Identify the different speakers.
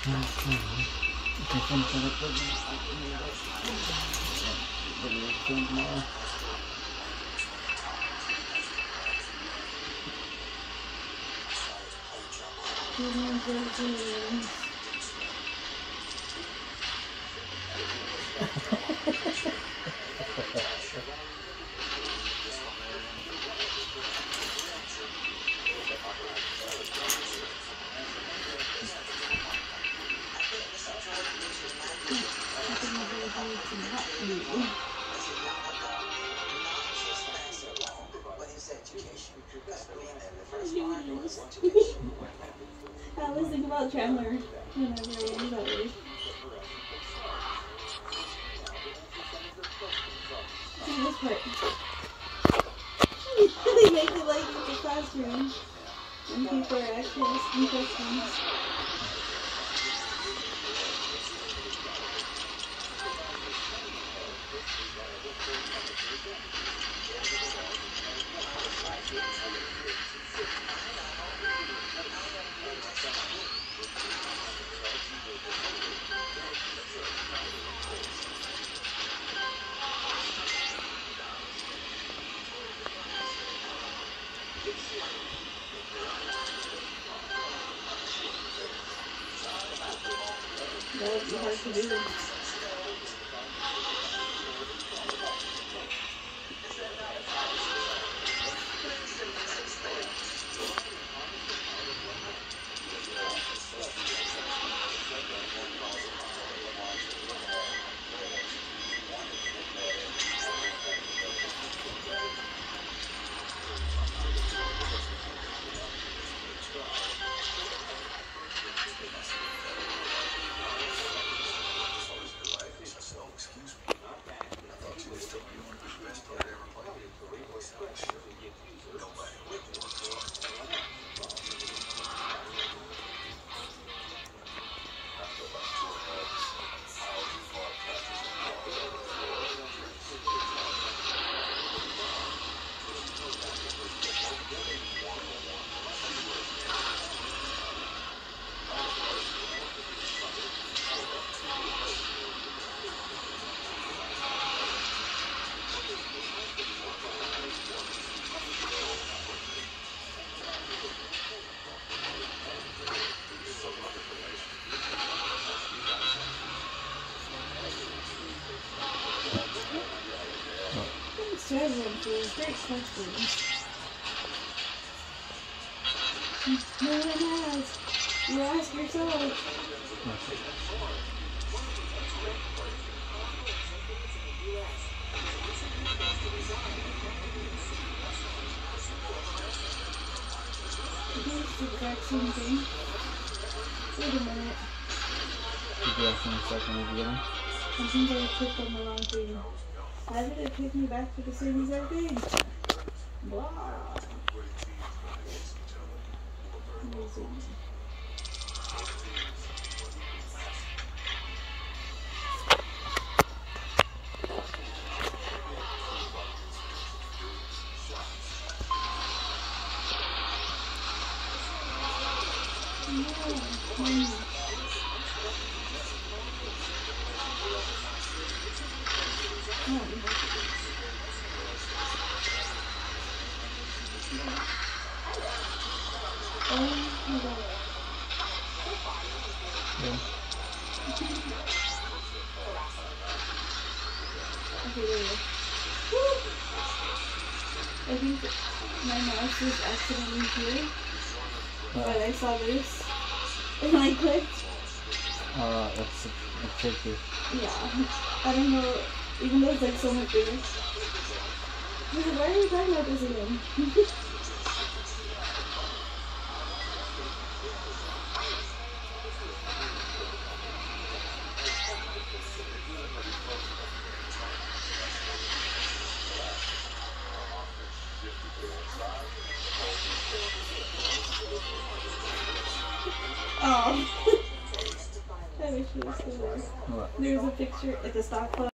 Speaker 1: I always think about Chandler whenever I use that word. See this part. They make it like it's a classroom and people are actually asking questions. That would be hard to do. Very expensive. No one has. You ask yourself. I think it's the exact same thing. Wait a minute.
Speaker 2: Did you ask me a second at the beginning?
Speaker 1: I think I clicked on the wrong thing. Why did it take me back to the same exact thing? Blah. Amazing. I think my mouse was accidentally here, but I saw this and I clicked.
Speaker 2: That's tricky.
Speaker 1: Yeah, I don't know, even though it's like so much bigger. Why are you talking about this again? Oh, I wish it was still there.
Speaker 2: What?
Speaker 1: There's a picture at the stock club.